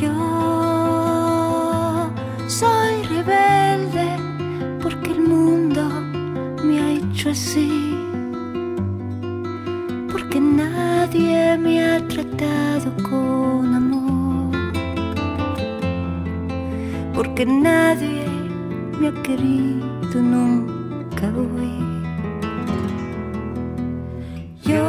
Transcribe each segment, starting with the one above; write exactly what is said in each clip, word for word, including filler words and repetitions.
Yo soy rebelde porque el mundo me ha hecho así, porque nadie me ha tratado con amor, porque nadie me ha querido nunca hoy. Yo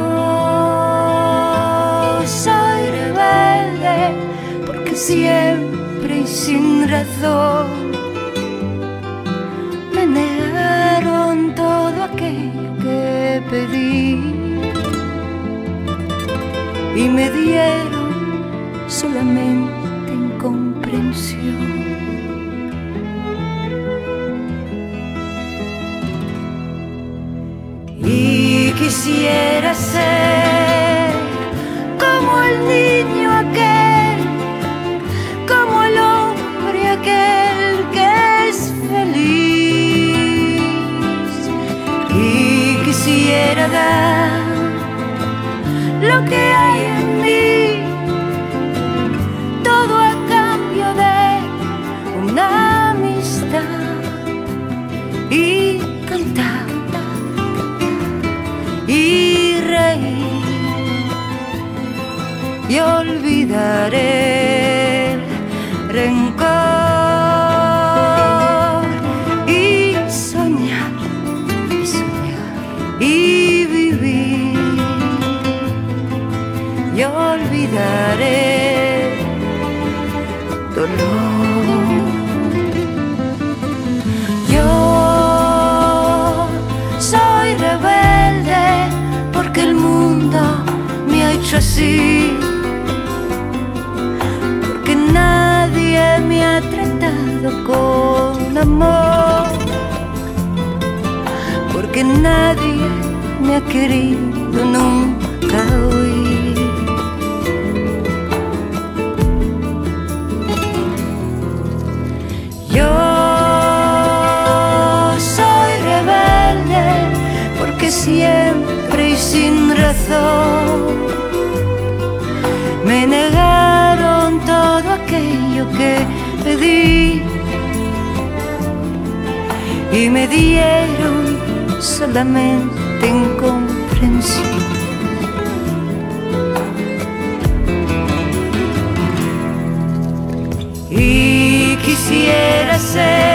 soy rebelde porque siempre y sin razón me negaron todo aquello que pedí y me dieron solamente incomprensión. Y quisiera ser como el niño aquel, como el hombre aquel que es feliz. Y quisiera dar lo que hay en mí, todo a cambio de una amistad, y cantar y reír y olvidaré el rencor y soñar y soñar y vivir y olvidaré dolor. Yo soy rebelde porque el mundo me ha hecho así, porque nadie me ha tratado con amor, porque nadie me ha querido nunca oír. Yo soy rebelde porque siempre y sin razón me negaron todo aquello que pedí y me dieron solamente incomprensión. Y quisiera ser